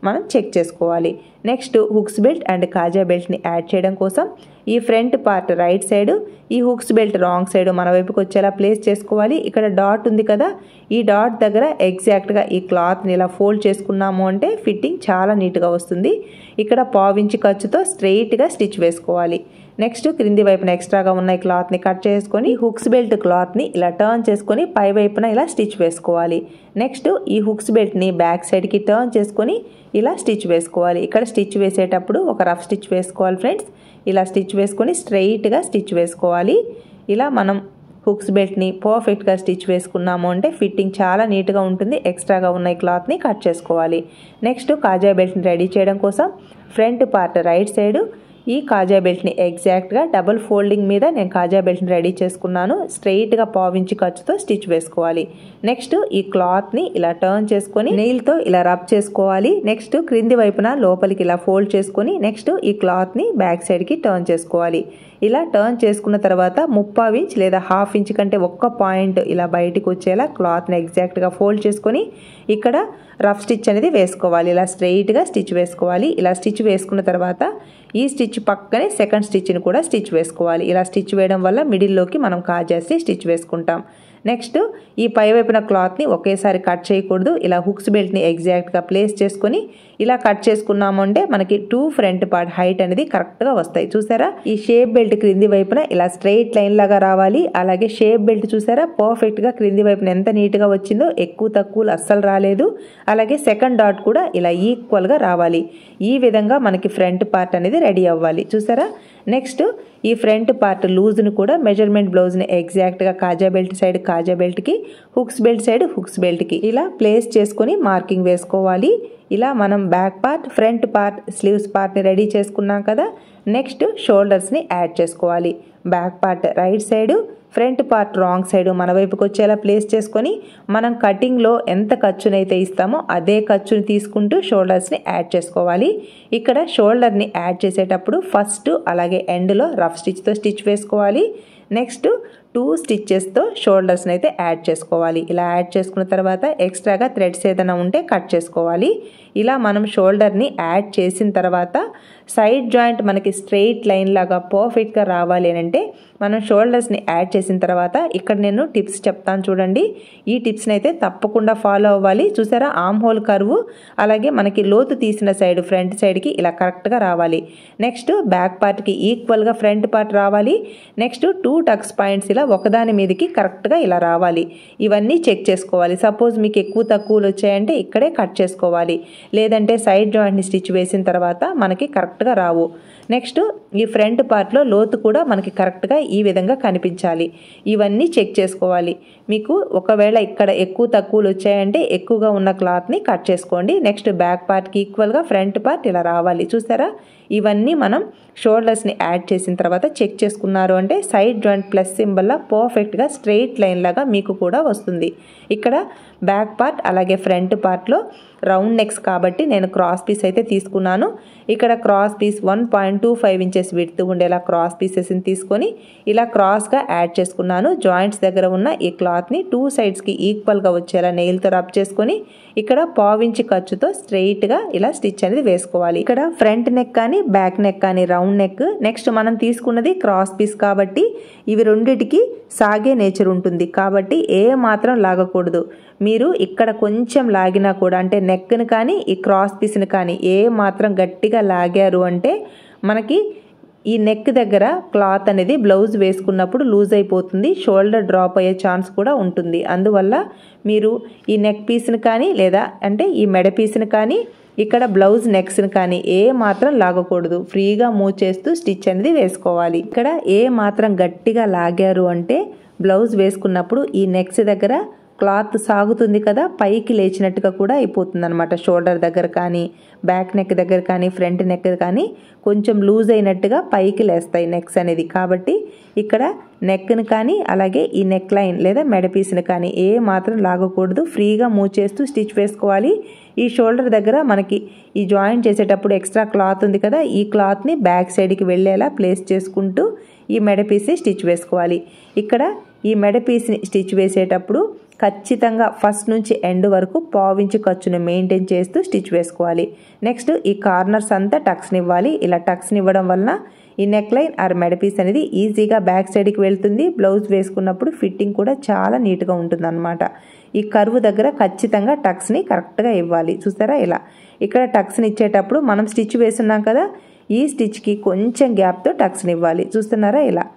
మనం చెక్ చేసుకోవాలి. నెక్స్ట్ హుక్స్ బెల్ట్ అండ్ కాజా బెల్ట్ని యాడ్ చేయడం కోసం ఈ ఫ్రంట్ పార్ట్ రైట్ సైడ్, ఈ హుక్స్ బెల్ట్ రాంగ్ సైడ్ మన వైపుకి వచ్చేలా ప్లేస్ చేసుకోవాలి. ఇక్కడ డాట్ ఉంది కదా, ఈ డాట్ దగ్గర ఎగ్జాక్ట్గా ఈ క్లాత్ని ఇలా ఫోల్డ్ చేసుకున్నాము అంటే ఫిట్టింగ్ చాలా నీట్గా వస్తుంది. ఇక్కడ పావించి ఖర్చుతో స్ట్రెయిట్గా స్టిచ్ వేసుకోవాలి. నెక్స్ట్ క్రింది వైపున ఎక్స్ట్రాగా ఉన్న ఈ క్లాత్ని కట్ చేసుకొని హుక్స్ బెల్ట్ క్లాత్ని ఇలా టర్న్ చేసుకొని పై వైపున ఇలా స్టిచ్ వేసుకోవాలి. నెక్స్ట్ ఈ హుక్స్ బెల్ట్ని బ్యాక్ సైడ్కి టర్న్ చేసుకొని ఇలా స్టిచ్ వేసుకోవాలి. ఇక్కడ స్టిచ్ వేసేటప్పుడు ఒక రఫ్ స్టిచ్ వేసుకోవాలి ఫ్రెండ్స్. ఇలా స్టిచ్ వేసుకొని స్ట్రెయిట్గా స్టిచ్ వేసుకోవాలి. ఇలా మనం హుక్స్ బెల్ట్ని పర్ఫెక్ట్గా స్టిచ్ వేసుకున్నాము అంటే ఫిట్టింగ్ చాలా నీట్గా ఉంటుంది. ఎక్స్ట్రాగా ఉన్న ఈ క్లాత్ని కట్ చేసుకోవాలి. నెక్స్ట్ కాజా బెల్ట్ని రెడీ చేయడం కోసం ఫ్రంట్ పార్ట్ రైట్ సైడ్, ఈ కాజా బెల్ట్ని ఎగ్జాక్ట్గా డబుల్ ఫోల్డింగ్ మీద నేను కాజా బెల్ట్ని రెడీ చేసుకున్నాను. స్ట్రెయిట్గా పావించి ఖర్చుతో స్టిచ్ వేసుకోవాలి. నెక్స్ట్ ఈ క్లాత్ని ఇలా టర్న్ చేసుకొని నెయిల్తో ఇలా రబ్ చేసుకోవాలి. నెక్స్ట్ క్రింది వైపున లోపలికి ఇలా ఫోల్డ్ చేసుకొని నెక్స్ట్ ఈ క్లాత్ని బ్యాక్ సైడ్కి టర్న్ చేసుకోవాలి. ఇలా టర్న్ చేసుకున్న తర్వాత 3/4 ఇంచ్ లేదా 1/2 ఇంచ్ కంటే ఒక్క పాయింట్ ఇలా బయటికి వచ్చేలా క్లాత్ని ఎగ్జాక్ట్గా ఫోల్డ్ చేసుకొని ఇక్కడ రఫ్ స్టిచ్ అనేది వేసుకోవాలి. ఇలా స్ట్రెయిట్గా స్టిచ్ వేసుకోవాలి. ఇలా స్టిచ్ వేసుకున్న తర్వాత ఈ స్టిచ్ పక్కనే సెకండ్ స్టిచ్ని కూడా స్టిచ్ వేసుకోవాలి. ఇలా స్టిచ్ వేయడం వల్ల మిడిల్లోకి మనం కాజేసి స్టిచ్ వేసుకుంటాం. నెక్స్ట్ ఈ పై వైపున క్లాత్ని ఒకేసారి కట్ చేయకూడదు. ఇలా హుక్స్ బెల్ట్ని ఎగ్జాక్ట్గా ప్లేస్ చేసుకొని ఇలా కట్ చేసుకున్నాము అంటే మనకి 2 ఫ్రంట్ పార్ట్ హైట్ అనేది కరెక్ట్గా వస్తాయి. చూసారా, ఈ షేప్ బెల్ట్ క్రింది వైపున ఇలా స్ట్రెయిట్ లైన్ లాగా రావాలి. అలాగే షేప్ బెల్ట్ చూసారా పర్ఫెక్ట్గా క్రింది వైపున ఎంత నీట్గా వచ్చిందో, ఎక్కువ తక్కువలు అస్సలు రాలేదు. అలాగే సెకండ్ డాట్ కూడా ఇలా ఈక్వల్గా రావాలి. ఈ విధంగా మనకి ఫ్రంట్ పార్ట్ అనేది రెడీ అవ్వాలి. చూసారా, నెక్స్ట్ ఈ ఫ్రంట్ పార్ట్ లూజ్ని కూడా మెజర్మెంట్ బ్లౌజ్ని ఎగ్జాక్ట్గా కాజా బెల్ట్ సైడ్ కాజా బెల్ట్కి, హుక్స్ బెల్ట్ సైడ్ హుక్స్ బెల్ట్కి ఇలా ప్లేస్ చేసుకొని మార్కింగ్ వేసుకోవాలి. ఇలా మనం back part, front part, sleeves పార్ట్ని రెడీ చేసుకున్నాం కదా. నెక్స్ట్ షోల్డర్స్ని యాడ్ చేసుకోవాలి. Back part right side, front part wrong side మన వైపుకి వచ్చేలా ప్లేస్ చేసుకొని మనం కటింగ్లో ఎంత ఖర్చునైతే ఇస్తామో అదే ఖర్చుని తీసుకుంటూ షోల్డర్స్ని యాడ్ చేసుకోవాలి. ఇక్కడ షోల్డర్ని యాడ్ చేసేటప్పుడు ఫస్ట్ అలాగే ఎండ్లో రఫ్ స్టిచ్తో స్టిచ్ వేసుకోవాలి. నెక్స్ట్ 2 స్టిచ్చెస్తో షోల్డర్స్ని అయితే యాడ్ చేసుకోవాలి. ఇలా యాడ్ చేసుకున్న తర్వాత ఎక్స్ట్రాగా థ్రెడ్స్ ఏదైనా ఉంటే కట్ చేసుకోవాలి. ఇలా మనం షోల్డర్ని యాడ్ చేసిన తర్వాత సైడ్ జాయింట్ మనకి స్ట్రెయిట్ లైన్ లాగా పర్ఫెక్ట్గా రావాలి అని అంటే మనం షోల్డర్స్ని యాడ్ చేసిన తర్వాత ఇక్కడ నేను టిప్స్ చెప్తాను చూడండి. ఈ టిప్స్ని అయితే తప్పకుండా ఫాలో అవ్వాలి. చూసారా, ఆర్మ్ హోల్ కర్వ్ అలాగే మనకి లోతు తీసిన సైడ్ ఫ్రంట్ సైడ్కి ఇలా కరెక్ట్గా రావాలి. నెక్స్ట్ బ్యాక్ పార్ట్కి ఈక్వల్గా ఫ్రంట్ పార్ట్ రావాలి. నెక్స్ట్ 2 టక్స్ పాయింట్స్ ఇలా ఒకదాని మీదకి కరెక్ట్గా ఇలా రావాలి. ఇవన్నీ చెక్ చేసుకోవాలి. సపోజ్ మీకు ఎక్కువ తక్కువలు వచ్చాయంటే ఇక్కడే కట్ చేసుకోవాలి. లేదంటే సైడ్ జాయింట్ని స్టిచ్ వేసిన తర్వాత మనకి కరెక్ట్గా రావు. నెక్స్ట్ ఈ ఫ్రంట్ పార్ట్లో లోతు కూడా మనకి కరెక్ట్గా ఈ విధంగా కనిపించాలి. ఇవన్నీ చెక్ చేసుకోవాలి. మీకు ఒకవేళ ఇక్కడ ఎక్కువ తక్కువలు వచ్చాయంటే ఎక్కువగా ఉన్న క్లాత్ని కట్ చేసుకోండి. నెక్స్ట్ బ్యాక్ పార్ట్కి ఈక్వల్గా ఫ్రంట్ పార్ట్ ఇలా రావాలి. చూసారా, ఇవన్నీ మనం షోల్డర్స్ని యాడ్ చేసిన తర్వాత చెక్ చేసుకున్నారు అంటే సైడ్ జాయింట్ ప్లస్ సింబల్లా పర్ఫెక్ట్గా స్ట్రెయిట్ లైన్ లాగా మీకు కూడా వస్తుంది. ఇక్కడ బ్యాక్ పార్ట్ అలాగే ఫ్రంట్ పార్ట్లో రౌండ్ నెక్స్ కాబట్టి నేను క్రాస్ పీస్ అయితే తీసుకున్నాను. ఇక్కడ క్రాస్ పీస్ 1.25 ఇంచెస్ విడ్త్ ఉండేలా క్రాస్ పీసెస్ని తీసుకొని ఇలా క్రాస్గా యాడ్ చేసుకున్నాను. జాయింట్స్ దగ్గర ఉన్న ఈ క్లాత్ని 2 సైడ్స్కి ఈక్వల్గా వచ్చేలా నెయిల్తో రబ్ చేసుకొని ఇక్కడ 1/4 ఇంచ్ ఖర్చుతో స్ట్రెయిట్గా ఇలా స్టిచ్ అనేది వేసుకోవాలి. ఇక్కడ ఫ్రంట్ నెక్ కానీ బ్యాక్ నెక్ కానీ రౌండ్ నెక్. నెక్స్ట్ మనం తీసుకున్నది క్రాస్ పీస్ కాబట్టి ఇవి రెండిటికి సాగే నేచర్ ఉంటుంది కాబట్టి ఏ మాత్రం లాగకూడదు. మీరు ఇక్కడ కొంచెం లాగినా కూడా అంటే నెక్ని కానీ ఈ క్రాస్ పీస్ని కానీ ఏ మాత్రం గట్టిగా లాగారు అంటే మనకి ఈ నెక్ దగ్గర క్లాత్ అనేది బ్లౌజ్ వేసుకున్నప్పుడు లూజ్ అయిపోతుంది. షోల్డర్ డ్రాప్ అయ్యే ఛాన్స్ కూడా ఉంటుంది. అందువల్ల మీరు ఈ నెక్ పీస్ని కానీ లేదా అంటే ఈ మెడ పీస్ని కానీ ఇక్కడ బ్లౌజ్ నెక్స్ని కానీ ఏ మాత్రం లాగకూడదు. ఫ్రీగా మూవ్ చేస్తూ స్టిచ్ అనేది వేసుకోవాలి. ఇక్కడ ఏ మాత్రం గట్టిగా లాగారు అంటే బ్లౌజ్ వేసుకున్నప్పుడు ఈ నెక్స్ దగ్గర క్లాత్ సాగుతుంది కదా, పైకి లేచినట్టుగా కూడా అయిపోతుంది అనమాట. షోల్డర్ దగ్గర కానీ బ్యాక్ నెక్ దగ్గర కానీ ఫ్రంట్ నెక్ కానీ కొంచెం లూజ్ అయినట్టుగా పైకి లేస్తాయి నెక్స్ అనేది. కాబట్టి ఇక్కడ నెక్ని కానీ అలాగే ఈ నెక్ లైన్ లేదా మెడ పీస్ని కానీ ఏ మాత్రం లాగకూడదు. ఫ్రీగా మూవ్ చేస్తూ స్టిచ్ వేసుకోవాలి. ఈ షోల్డర్ దగ్గర మనకి ఈ జాయింట్ చేసేటప్పుడు ఎక్స్ట్రా క్లాత్ ఉంది కదా, ఈ క్లాత్ని బ్యాక్ సైడ్కి వెళ్ళేలా ప్లేస్ చేసుకుంటూ ఈ మెడ పీస్ని స్టిచ్ వేసుకోవాలి. ఇక్కడ ఈ మెడ పీస్ని స్టిచ్ వేసేటప్పుడు ఖచ్చితంగా ఫస్ట్ నుంచి ఎండ్ వరకు పావించి ఖర్చుని మెయింటైన్ చేస్తూ స్టిచ్ వేసుకోవాలి. నెక్స్ట్ ఈ కార్నర్స్ అంతా టక్స్ని ఇవ్వాలి. ఇలా టక్స్ని ఇవ్వడం వలన ఈ నెక్ లైన్ ఆర్ మెడ పీస్ అనేది ఈజీగా బ్యాక్ సైడ్కి వెళ్తుంది. బ్లౌజ్ వేసుకున్నప్పుడు ఫిట్టింగ్ కూడా చాలా నీట్గా ఉంటుంది అన్నమాట. ఈ కర్వ్ దగ్గర ఖచ్చితంగా టక్స్ని కరెక్ట్గా ఇవ్వాలి. చూసారా ఇలా ఇక్కడ టక్స్ని ఇచ్చేటప్పుడు మనం స్టిచ్ వేస్తున్నాం కదా, ఈ స్టిచ్కి కొంచెం గ్యాప్తో టక్స్ని ఇవ్వాలి. చూస్తున్నారా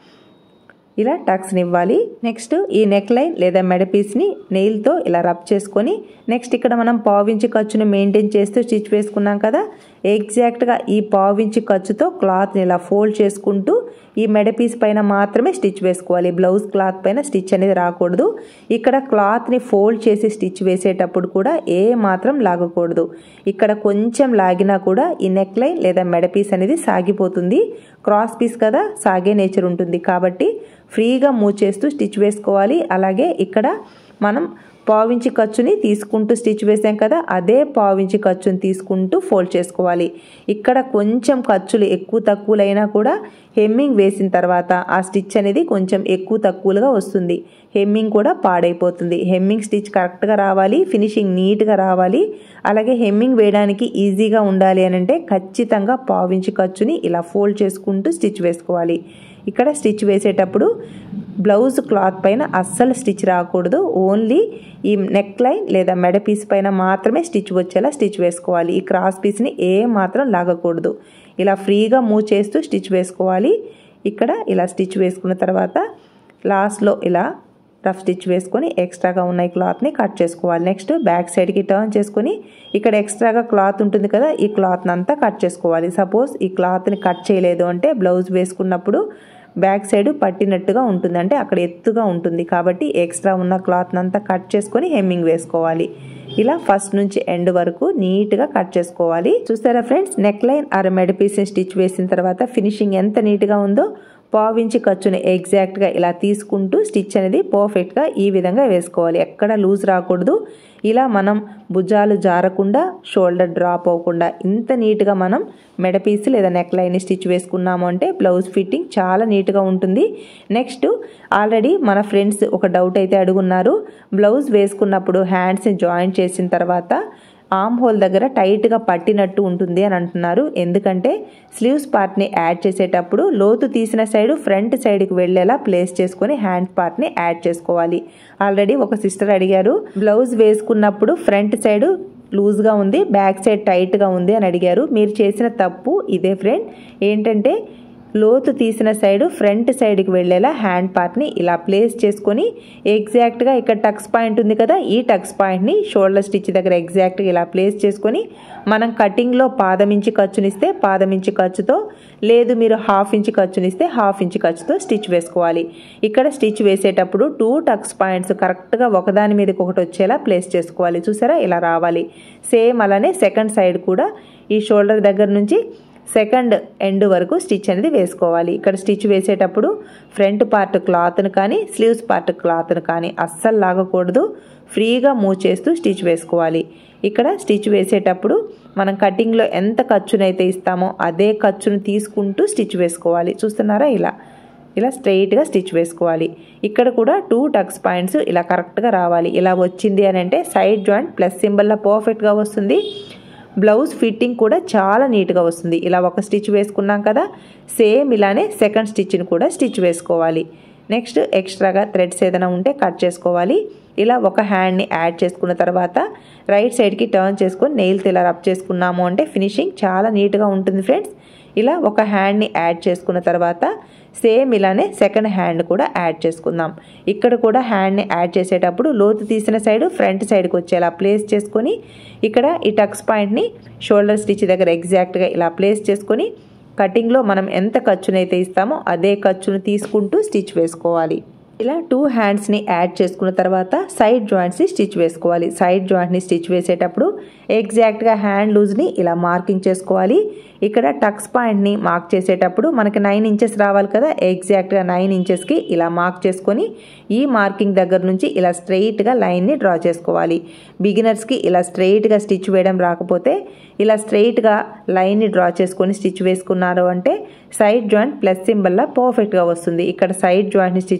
ఇలా టక్స్ని ఇవ్వాలి. నెక్స్ట్ ఈ నెక్ లైన్ లేదా మెడ పీస్ని నెయిల్తో ఇలా రబ్ చేసుకొని నెక్స్ట్ ఇక్కడ మనం పావించి ఖర్చుని మెయింటైన్ చేస్తూ స్టిచ్ వేసుకున్నాం కదా, ఎగ్జాక్ట్గా ఈ పావించి ఖర్చుతో క్లాత్ని ఇలా ఫోల్డ్ చేసుకుంటూ ఈ మెడ పీస్ పైన మాత్రమే స్టిచ్ వేసుకోవాలి. బ్లౌజ్ క్లాత్ పైన స్టిచ్ అనేది రాకూడదు. ఇక్కడ క్లాత్ని ఫోల్డ్ చేసి స్టిచ్ వేసేటప్పుడు కూడా ఏ మాత్రం లాగకూడదు. ఇక్కడ కొంచెం లాగినా కూడా ఈ నెక్ లైన్ లేదా మెడ పీస్ అనేది సాగిపోతుంది. క్రాస్ పీస్ కదా, సాగే నేచర్ ఉంటుంది కాబట్టి ఫ్రీగా మూవ్ చేస్తూ స్టిచ్ వేసుకోవాలి. అలాగే ఇక్కడ మనం పావించి ఖర్చుని తీసుకుంటూ స్టిచ్ వేసాం కదా, అదే పావించి ఖర్చుని తీసుకుంటూ ఫోల్డ్ చేసుకోవాలి. ఇక్కడ కొంచెం ఖర్చులు ఎక్కువ తక్కువలైనా కూడా హెమ్మింగ్ వేసిన తర్వాత ఆ స్టిచ్ అనేది కొంచెం ఎక్కువ తక్కువగా వస్తుంది. హెమ్మింగ్ కూడా పాడైపోతుంది. హెమ్మింగ్ స్టిచ్ కరెక్ట్గా రావాలి, ఫినిషింగ్ నీట్గా రావాలి. అలాగే హెమ్మింగ్ వేయడానికి ఈజీగా ఉండాలి అని అంటే ఖచ్చితంగా పావించి ఖర్చుని ఇలా ఫోల్డ్ చేసుకుంటూ స్టిచ్ వేసుకోవాలి. ఇక్కడ స్టిచ్ వేసేటప్పుడు బ్లౌజ్ క్లాత్ పైన అస్సలు స్టిచ్ రాకూడదు. ఓన్లీ ఈ నెక్ లైన్ లేదా మెడ పీస్ పైన మాత్రమే స్టిచ్ వచ్చేలా స్టిచ్ వేసుకోవాలి. ఈ క్రాస్ పీస్ని ఏ మాత్రం లాగకూడదు. ఇలా ఫ్రీగా మూవ్ చేస్తూ స్టిచ్ వేసుకోవాలి. ఇక్కడ ఇలా స్టిచ్ వేసుకున్న తర్వాత లాస్ట్లో ఇలా రఫ్ స్టిచ్ వేసుకొని ఎక్స్ట్రాగా ఉన్న ఈ క్లాత్ని కట్ చేసుకోవాలి. నెక్స్ట్ బ్యాక్ సైడ్కి టర్న్ చేసుకొని ఇక్కడ ఎక్స్ట్రాగా క్లాత్ ఉంటుంది కదా, ఈ క్లాత్ని అంతా కట్ చేసుకోవాలి. సపోజ్ ఈ క్లాత్ని కట్ చేయలేదు అంటే బ్లౌజ్ వేసుకున్నప్పుడు బ్యాక్ సైడ్ పట్టినట్టుగా ఉంటుంది, అంటే అక్కడ ఎత్తుగా ఉంటుంది. కాబట్టి ఎక్స్ట్రా ఉన్న క్లాత్ని అంతా కట్ చేసుకొని హెమ్మింగ్ వేసుకోవాలి. ఇలా ఫస్ట్ నుంచి ఎండ్ వరకు నీట్గా కట్ చేసుకోవాలి. చూసారా ఫ్రెండ్స్, నెక్ లైన్ ఆర్ మెడ పీస్ని స్టిచ్ వేసిన తర్వాత ఫినిషింగ్ ఎంత నీట్గా ఉందో. పావించి ఖర్చుని ఎగ్జాక్ట్గా ఇలా తీసుకుంటూ స్టిచ్ అనేది పర్ఫెక్ట్గా ఈ విధంగా వేసుకోవాలి. ఎక్కడ లూజ్ రాకూడదు. ఇలా మనం భుజాలు జారకుండా, షోల్డర్ డ్రాప్ అవ్వకుండా ఇంత నీట్గా మనం మెడ పీస్ లేదా నెక్ లైన్ని స్టిచ్ వేసుకున్నాము అంటే బ్లౌజ్ ఫిట్టింగ్ చాలా నీట్గా ఉంటుంది. నెక్స్ట్ ఆల్రెడీ మన ఫ్రెండ్స్ ఒక డౌట్ అయితే అడుగున్నారు. బ్లౌజ్ వేసుకున్నప్పుడు హ్యాండ్స్ని జాయింట్ చేసిన తర్వాత ఆర్మ్ హోల్ దగ్గర టైట్గా పట్టినట్టు ఉంటుంది అని అంటున్నారు. ఎందుకంటే స్లీవ్స్ పార్ట్ని యాడ్ చేసేటప్పుడు లోతు తీసిన సైడ్ ఫ్రంట్ సైడ్కి వెళ్ళేలా ప్లేస్ చేసుకొని హ్యాండ్ పార్ట్ని యాడ్ చేసుకోవాలి. ఆల్రెడీ ఒక సిస్టర్ అడిగారు, బ్లౌజ్ వేసుకున్నప్పుడు ఫ్రంట్ సైడ్ లూజ్గా ఉంది, బ్యాక్ సైడ్ టైట్గా ఉంది అని అడిగారు. మీరు చేసిన తప్పు ఇదే ఫ్రెండ్. ఏంటంటే లోతు తీసిన సైడ్ ఫ్రంట్ సైడ్కి వెళ్ళేలా హ్యాండ్ పార్ట్ని ఇలా ప్లేస్ చేసుకొని ఎగ్జాక్ట్గా ఇక్కడ టక్స్ పాయింట్ ఉంది కదా, ఈ టక్స్ పాయింట్ని షోల్డర్ స్టిచ్ దగ్గర ఎగ్జాక్ట్గా ఇలా ప్లేస్ చేసుకొని మనం కటింగ్లో పాదమించి ఖర్చునిస్తే పాదమించి ఖర్చుతో, లేదు మీరు హాఫ్ ఇంచ్ ఖర్చునిస్తే హాఫ్ ఇంచ్ ఖర్చుతో స్టిచ్ వేసుకోవాలి. ఇక్కడ స్టిచ్ వేసేటప్పుడు 2 టక్స్ పాయింట్స్ కరెక్ట్గా ఒకదాని మీదకి ఒకటి వచ్చేలా ప్లేస్ చేసుకోవాలి. చూసారా ఇలా రావాలి. సేమ్ అలానే సెకండ్ సైడ్ కూడా ఈ షోల్డర్ దగ్గర నుంచి సెకండ్ ఎండ్ వరకు స్టిచ్ అనేది వేసుకోవాలి. ఇక్కడ స్టిచ్ వేసేటప్పుడు ఫ్రంట్ పార్ట్ క్లాత్ను కానీ స్లీవ్స్ పార్ట్ క్లాత్ను కానీ అస్సలు లాగకూడదు. ఫ్రీగా మూవ్ చేస్తూ స్టిచ్ వేసుకోవాలి. ఇక్కడ స్టిచ్ వేసేటప్పుడు మనం కటింగ్లో ఎంత ఖర్చునైతే ఇస్తామో అదే ఖర్చును తీసుకుంటూ స్టిచ్ వేసుకోవాలి. చూస్తున్నారా ఇలా స్ట్రైట్గా స్టిచ్ వేసుకోవాలి. ఇక్కడ కూడా 2 టక్స్ పాయింట్స్ ఇలా కరెక్ట్గా రావాలి. ఇలా వచ్చింది అని అంటే సైడ్ జాయింట్ ప్లస్ సింబల్లా పర్ఫెక్ట్గా వస్తుంది. బ్లౌజ్ ఫిట్టింగ్ కూడా చాలా నీట్గా వస్తుంది. ఇలా ఒక స్టిచ్ వేసుకున్నాం కదా, సేమ్ ఇలానే సెకండ్ స్టిచ్ని కూడా స్టిచ్ వేసుకోవాలి. నెక్స్ట్ ఎక్స్ట్రాగా థ్రెడ్స్ ఏదైనా ఉంటే కట్ చేసుకోవాలి. ఇలా ఒక హ్యాండ్ని యాడ్ చేసుకున్న తర్వాత రైట్ సైడ్కి టర్న్ చేసుకొని నెయిల్తో ఇలా రబ్ చేసుకున్నాము అంటే ఫినిషింగ్ చాలా నీట్గా ఉంటుంది ఫ్రెండ్స్. ఇలా ఒక హ్యాండ్ని యాడ్ చేసుకున్న తర్వాత సేమ్ ఇలానే సెకండ్ హ్యాండ్ కూడా యాడ్ చేసుకుందాం. ఇక్కడ కూడా హ్యాండ్ని యాడ్ చేసేటప్పుడు లోతు తీసిన సైడ్ ఫ్రంట్ సైడ్కి వచ్చేలా ప్లేస్ చేసుకొని ఇక్కడ ఈ టక్స్ పాయింట్ని షోల్డర్ స్టిచ్ దగ్గర ఎగ్జాక్ట్గా ఇలా ప్లేస్ చేసుకొని కటింగ్లో మనం ఎంత ఖర్చునైతే ఇస్తామో అదే ఖర్చును తీసుకుంటూ స్టిచ్ వేసుకోవాలి. ఇలా 2 హ్యాండ్స్ని యాడ్ చేసుకున్న తర్వాత సైడ్ జాయింట్స్ని స్టిచ్ వేసుకోవాలి. సైడ్ జాయింట్ని స్టిచ్ వేసేటప్పుడు ఎగ్జాక్ట్గా హ్యాండ్ లూజ్ని ఇలా మార్కింగ్ చేసుకోవాలి. ఇక్కడ టక్స్ పాయింట్ని మార్క్ చేసేటప్పుడు మనకి 9 ఇంచెస్ రావాలి కదా, ఎగ్జాక్ట్గా 9 ఇంచెస్కి ఇలా మార్క్ చేసుకొని ఈ మార్కింగ్ దగ్గర నుంచి ఇలా స్ట్రెయిట్గా లైన్ని డ్రా చేసుకోవాలి. బిగినర్స్కి ఇలా స్ట్రెయిట్గా స్టిచ్ వేయడం రాకపోతే ఇలా స్ట్రెయిట్గా లైన్ని డ్రా చేసుకొని స్టిచ్ వేసుకున్నారు అంటే సైడ్ జాయింట్ ప్లస్ సింబల్లా పర్ఫెక్ట్గా వస్తుంది. ఇక్కడ సైడ్ జాయింట్ని స్టిచ్ వేసేటప్పుడు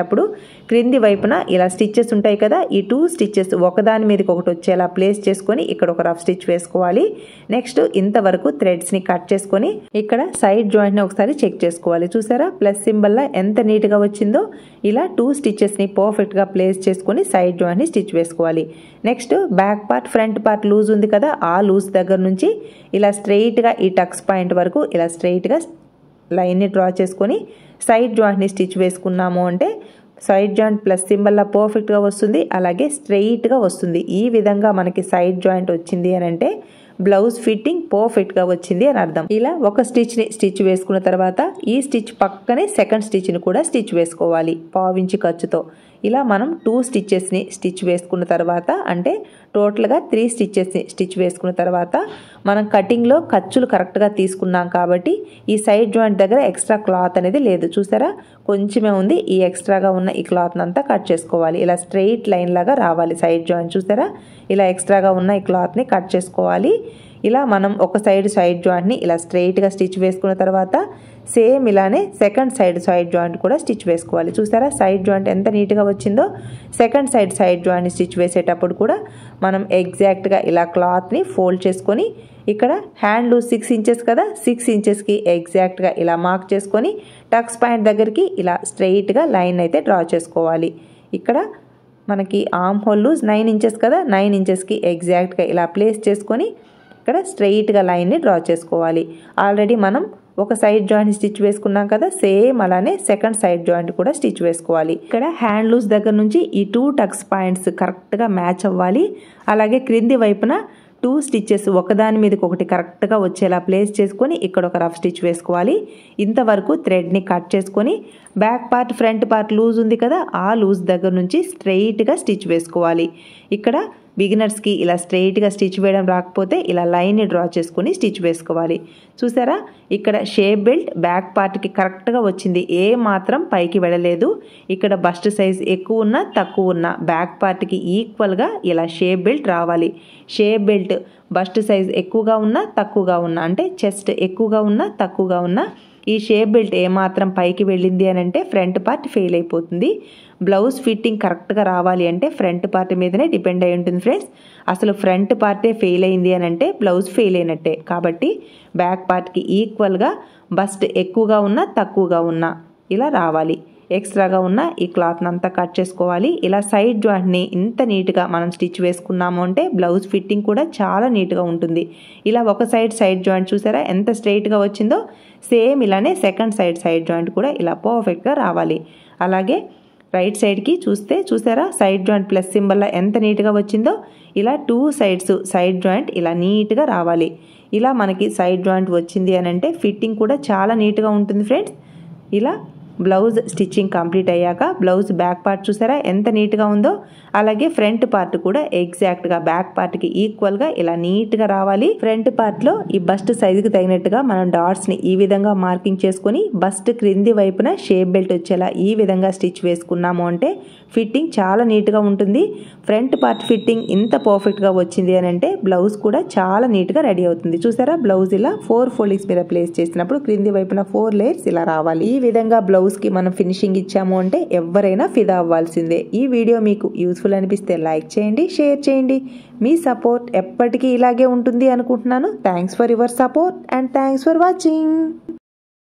చేసేటప్పుడు క్రింది వైపున ఇలా స్టిచ్చెస్ ఉంటాయి కదా, ఈ 2 స్టిచ్చెస్ ఒకదాని మీదకి ఒకటి వచ్చేలా ప్లేస్ చేసుకొని ఇక్కడ ఒక రఫ్ స్టిచ్ వేసుకోవాలి. నెక్స్ట్ ఇంతవరకు థ్రెడ్స్ని కట్ చేసుకొని ఇక్కడ సైడ్ జాయింట్ని ఒకసారి చెక్ చేసుకోవాలి. చూసారా ప్లస్ సింబల్లా ఎంత నీట్గా వచ్చిందో. ఇలా 2 స్టిచ్చెస్ని పర్ఫెక్ట్గా ప్లేస్ చేసుకొని సైడ్ జాయింట్ని స్టిచ్ వేసుకోవాలి. Next back part front part loose ఉంది కదా, ఆ లూజ్ దగ్గర నుంచి ఇలా స్ట్రెయిట్గా ఈ టక్స్ పాయింట్ వరకు ఇలా స్ట్రెయిట్గా లైన్ని డ్రా చేసుకొని సైడ్ జాయింట్ని స్టిచ్ వేసుకున్నాము అంటే సైడ్ జాయింట్ ప్లస్ సింబల్లా పర్ఫెక్ట్గా వస్తుంది, అలాగే స్ట్రెయిట్గా వస్తుంది. ఈ విధంగా మనకి సైడ్ జాయింట్ వచ్చింది అని అంటే బ్లౌజ్ ఫిట్టింగ్ పర్ఫెక్ట్గా వచ్చింది అని అర్థం. ఇలా ఒక స్టిచ్ని స్టిచ్ వేసుకున్న తర్వాత ఈ స్టిచ్ పక్కనే సెకండ్ స్టిచ్ని కూడా స్టిచ్ వేసుకోవాలి 1/2 ఇంచ్ ఖర్చుతో. ఇలా మనం 2 స్టిచ్చెస్ని స్టిచ్ వేసుకున్న తర్వాత అంటే టోటల్గా 3 స్టిచ్చెస్ని స్టిచ్ వేసుకున్న తర్వాత మనం కటింగ్లో ఖర్చులు కరెక్ట్గా తీసుకున్నాం కాబట్టి ఈ సైడ్ జాయింట్ దగ్గర ఎక్స్ట్రా క్లాత్ అనేది లేదు. చూసారా కొంచెమే ఉంది, ఈ ఎక్స్ట్రాగా ఉన్న ఈ క్లాత్ని అంతా కట్ చేసుకోవాలి. ఇలా స్ట్రెయిట్ లైన్ లాగా రావాలి సైడ్ జాయింట్. చూసారా ఇలా ఎక్స్ట్రాగా ఉన్న ఈ క్లాత్ని కట్ చేసుకోవాలి. ఇలా మనం ఒక సైడ్ జాయింట్ని ఇలా స్ట్రెయిట్గా స్టిచ్ వేసుకున్న తర్వాత సేమ్ ఇలానే సెకండ్ సైడ్ జాయింట్ కూడా స్టిచ్ వేసుకోవాలి. చూసారా సైడ్ జాయింట్ ఎంత నీట్గా వచ్చిందో. సెకండ్ సైడ్ జాయింట్ని స్టిచ్ వేసేటప్పుడు కూడా మనం ఎగ్జాక్ట్గా ఇలా క్లాత్ని ఫోల్డ్ చేసుకొని ఇక్కడ హ్యాండ్ లూజ్ 6 ఇంచెస్ కదా, 6 ఇంచెస్కి ఎగ్జాక్ట్గా ఇలా మార్క్ చేసుకొని టక్స్ పాయింట్ దగ్గరికి ఇలా స్ట్రెయిట్గా లైన్ అయితే డ్రా చేసుకోవాలి. ఇక్కడ మనకి ఆర్మ్ హోల్ లూజ్ 9 ఇంచెస్ కదా, 9 ఇంచెస్కి ఎగ్జాక్ట్గా ఇలా ప్లేస్ చేసుకొని ఇక్కడ స్ట్రెయిట్గా లైన్ని డ్రా చేసుకోవాలి. ఆల్రెడీ మనం ఒక సైడ్ జాయింట్ స్టిచ్ వేసుకున్నాం కదా, సేమ్ అలానే సెకండ్ సైడ్ జాయింట్ కూడా స్టిచ్ వేసుకోవాలి. ఇక్కడ హ్యాండ్ లూజ్ దగ్గర నుంచి ఈ 2 టక్స్ పాయింట్స్ కరెక్ట్గా మ్యాచ్ అవ్వాలి. అలాగే క్రింది వైపున 2 స్టిచ్చెస్ ఒకదాని మీదకి ఒకటి కరెక్ట్గా వచ్చేలా ప్లేస్ చేసుకొని ఇక్కడ ఒక రఫ్ స్టిచ్ వేసుకోవాలి. ఇంతవరకు థ్రెడ్ని కట్ చేసుకొని back part front part loose ఉంది కదా, ఆ లూజ్ దగ్గర నుంచి స్ట్రెయిట్గా స్టిచ్ వేసుకోవాలి. ఇక్కడ బిగినర్స్కి ఇలా స్ట్రెయిట్గా స్టిచ్ వేయడం రాకపోతే ఇలా లైన్ని డ్రా చేసుకొని స్టిచ్ వేసుకోవాలి. చూసారా ఇక్కడ షేప్ బెల్ట్ బ్యాక్ పార్ట్కి కరెక్ట్గా వచ్చింది, ఏ మాత్రం పైకి వెళ్ళలేదు. ఇక్కడ బస్ట్ సైజ్ ఎక్కువ ఉన్నా తక్కువ ఉన్నా బ్యాక్ పార్ట్కి ఈక్వల్గా ఇలా షేప్ బెల్ట్ రావాలి. షేప్ బెల్ట్ బస్ట్ సైజ్ ఎక్కువగా ఉన్నా తక్కువగా ఉన్నా అంటే చెస్ట్ ఎక్కువగా ఉన్నా తక్కువగా ఉన్నా ఈ షేప్ బెల్ట్ ఏమాత్రం పైకి వెళ్ళింది అని అంటే ఫ్రంట్ పార్ట్ ఫెయిల్ అయిపోతుంది. బ్లౌజ్ ఫిట్టింగ్ కరెక్ట్గా రావాలి అంటే ఫ్రంట్ పార్ట్ మీదనే డిపెండ్ అయి ఉంటుంది ఫ్రెండ్స్. అసలు ఫ్రంట్ పార్టే ఫెయిల్ అయింది అని అంటే బ్లౌజ్ ఫెయిల్ అయినట్టే. కాబట్టి బ్యాక్ పార్ట్కి ఈక్వల్గా బస్ట్ ఎక్కువగా ఉన్నా తక్కువగా ఉన్నా ఇలా రావాలి. ఎక్స్ట్రాగా ఉన్న ఈ క్లాత్ని అంతా కట్ చేసుకోవాలి. ఇలా సైడ్ జాయింట్ని ఇంత నీట్గా మనం స్టిచ్ వేసుకున్నాము అంటే బ్లౌజ్ ఫిట్టింగ్ కూడా చాలా నీట్గా ఉంటుంది. ఇలా ఒక సైడ్ జాయింట్ చూసారా ఎంత స్ట్రైట్గా వచ్చిందో, సేమ్ ఇలానే సెకండ్ సైడ్ జాయింట్ కూడా ఇలా పర్ఫెక్ట్గా రావాలి. అలాగే రైట్ సైడ్కి చూస్తే చూసారా సైడ్ జాయింట్ ప్లస్ సింబల్లా ఎంత నీట్గా వచ్చిందో. ఇలా 2 సైడ్స్ సైడ్ జాయింట్ ఇలా నీట్గా రావాలి. ఇలా మనకి సైడ్ జాయింట్ వచ్చింది అని అంటే ఫిట్టింగ్ కూడా చాలా నీట్గా ఉంటుంది ఫ్రెండ్స్. ఇలా బ్లౌజ్ స్టిచ్చింగ్ కంప్లీట్ అయ్యాక బ్లౌజ్ బ్యాక్ పార్ట్ చూసారా ఎంత నీట్గా ఉందో, అలాగే ఫ్రంట్ పార్ట్ కూడా ఎగ్జాక్ట్గా బ్యాక్ పార్ట్కి ఈక్వల్గా ఇలా నీట్గా రావాలి. ఫ్రంట్ పార్ట్లో ఈ బస్ట్ సైజుకి తగినట్టుగా మనం డాట్స్ని ఈ విధంగా మార్కింగ్ చేసుకొని బస్ట్ క్రింది వైపున షేప్ బెల్ట్ వచ్చేలా ఈ విధంగా స్టిచ్ వేసుకున్నాము అంటే ఫిట్టింగ్ చాలా నీట్గా ఉంటుంది. ఫ్రంట్ పార్ట్ ఫిట్టింగ్ ఇంత పర్ఫెక్ట్గా వచ్చింది అని అంటే బ్లౌజ్ కూడా చాలా నీట్గా రెడీ అవుతుంది. చూసారా బ్లౌజ్ ఇలా 4 ఫోల్డింగ్స్ మీద ప్లేస్ చేసినప్పుడు క్రింది వైపున 4 లేయర్స్ ఇలా రావాలి. ఈ విధంగా బ్లౌజ్కి మనం ఫినిషింగ్ ఇచ్చాము అంటే ఎవరైనా ఫిదా అవ్వాల్సిందే. ఈ వీడియో మీకు యూస్ఫుల్ అనిపిస్తే లైక్ చేయండి, షేర్ చేయండి. మీ సపోర్ట్ ఎప్పటికీ ఇలాగే ఉంటుంది అనుకుంటున్నాను. Thanks for your support and thanks for watching.